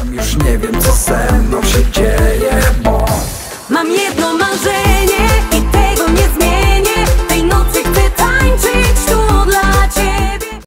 Już nie wiem co ze mną się dzieje.